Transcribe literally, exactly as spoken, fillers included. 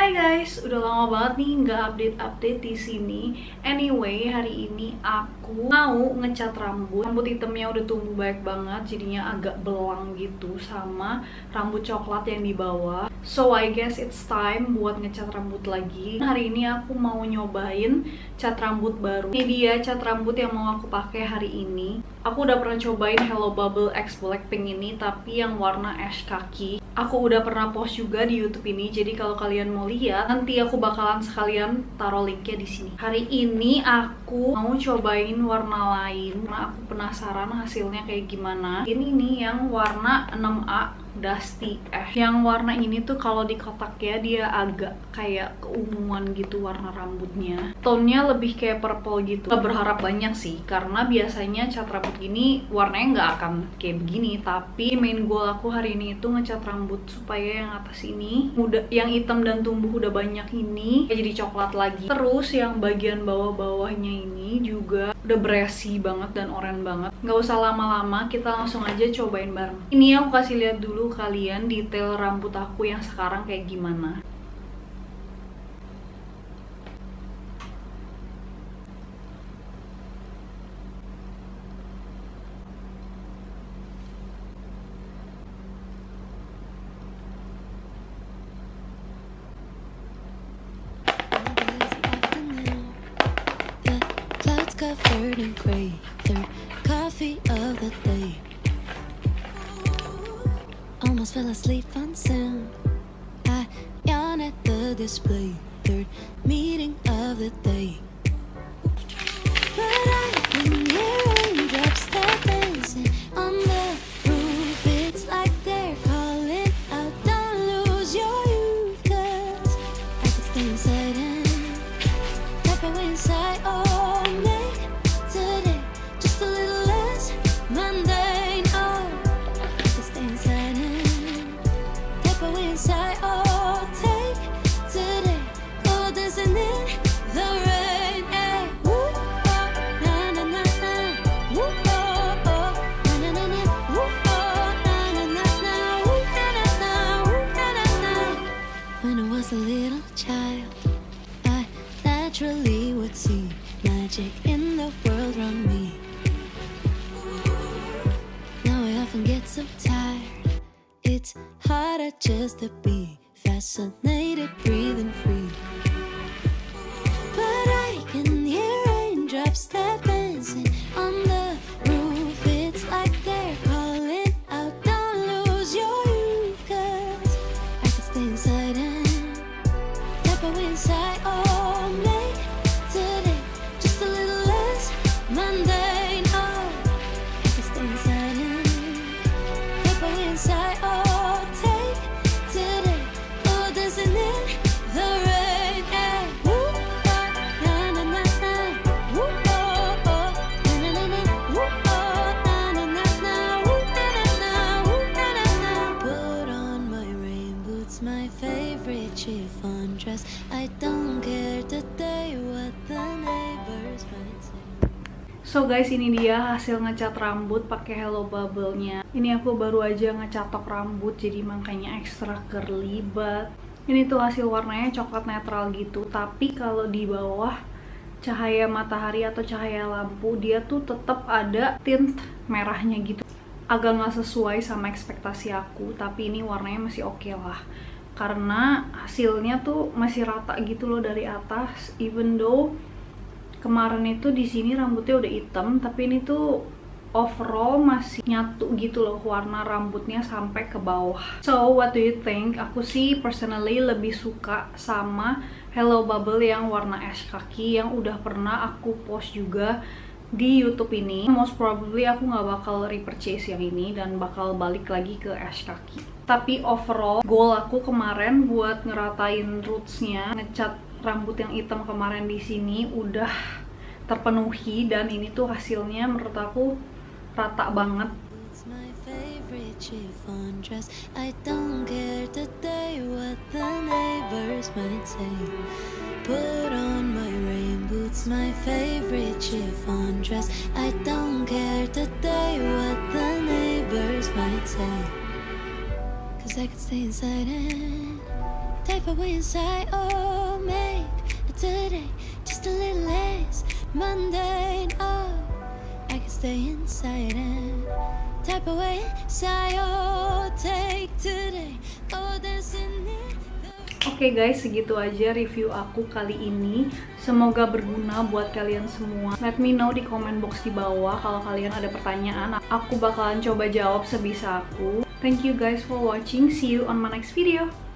Hai guys, udah lama banget nih nggak update-update di sini. Anyway, hari ini aku mau ngecat rambut. Rambut hitamnya udah tumbuh baik banget, jadinya agak belang gitu sama rambut coklat yang di bawah. So I guess it's time buat ngecat rambut lagi. Hari ini aku mau nyobain cat rambut baru. Ini dia cat rambut yang mau aku pakai hari ini. Aku udah pernah cobain Hello Bubble X Blackpink ini, tapi yang warna ash kaki. Aku udah pernah post juga di YouTube ini, jadi kalau kalian mau lihat, nanti aku bakalan sekalian taruh linknya di sini. Hari ini aku mau cobain warna lain, karena aku penasaran hasilnya kayak gimana. Ini nih yang warna enam A Dusty Ash. Yang warna ini tuh kalau di kotak ya dia agak kayak keunguan gitu warna rambutnya. Tone-nya lebih kayak purple gitu. Gak berharap banyak sih, karena biasanya cat rambut gini warnanya nggak akan kayak begini. Tapi main goal aku hari ini itu ngecat rambut supaya yang atas ini udah, yang hitam dan tumbuh udah banyak ini jadi coklat lagi. Terus yang bagian bawah-bawahnya ini juga udah brassy banget dan oranye banget. Nggak usah lama-lama, kita langsung aja cobain bareng. Ini aku kasih lihat dulu kalian detail rambut aku yang sekarang kayak gimana. Covered in gray, third coffee of the day. Almost fell asleep on sound. I yawn at the display, third meeting of the day. But I can hear raindrops start dancing on the roof. It's like they're calling out, don't lose your youth, 'cause I could stay inside and tap away inside all night. A little child, I naturally would see magic in the world around me. Now I often get so tired, it's harder just to be fascinated, breathing free. But I can hear raindrops start dancing on the roof. It's like they're calling out, don't lose your youth, 'cause I could stay inside and inside all night today, just a little less mundane. Oh, I can stay inside and take away inside. Oh, take today, oh, dancing in the rain. Hey, woo, oh, na na na na, woo, oh, oh, na na na na, woo, oh, na na na na, woo, na na na, woo, na na na. Put on my rain boots, my favorite chiffon dress. I don't care today what the neighbors might say. So guys, ini dia hasil ngecat rambut pakai Hello Bubble-nya. Ini aku baru aja ngecatok rambut, jadi makanya ekstra curly. But ini tuh hasil warnanya coklat netral gitu. Tapi kalau di bawah cahaya matahari atau cahaya lampu, dia tuh tetap ada tint merahnya gitu. Agak nggak sesuai sama ekspektasi aku, tapi ini warnanya masih oke lah. Karena hasilnya tuh masih rata gitu loh dari atas, even though kemarin itu di sini rambutnya udah hitam, tapi ini tuh overall masih nyatu gitu loh warna rambutnya sampai ke bawah. So what do you think? Aku sih personally lebih suka sama Hello Bubble yang warna ash kaki yang udah pernah aku post juga di YouTube ini. Most probably aku nggak bakal repurchase yang ini dan bakal balik lagi ke ash kaki. Tapi overall goal aku kemarin buat ngeratain rootsnya, ngecat rambut yang hitam kemarin di sini udah terpenuhi, dan ini tuh hasilnya menurut aku rata banget. Put on my rain boots, my favorite chiffon dress. I don't care today what the neighbors might say, 'cause I could stay inside and type type away inside. Oh, make today just a little less mundane. Oh, I can stay inside and type away inside. Oh, take today. Oh, dancing in the... Oke okay guys, segitu aja review aku kali ini. Semoga berguna buat kalian semua. Let me know di comment box di bawah kalau kalian ada pertanyaan. Aku bakalan coba jawab sebisa aku. Thank you guys for watching. See you on my next video.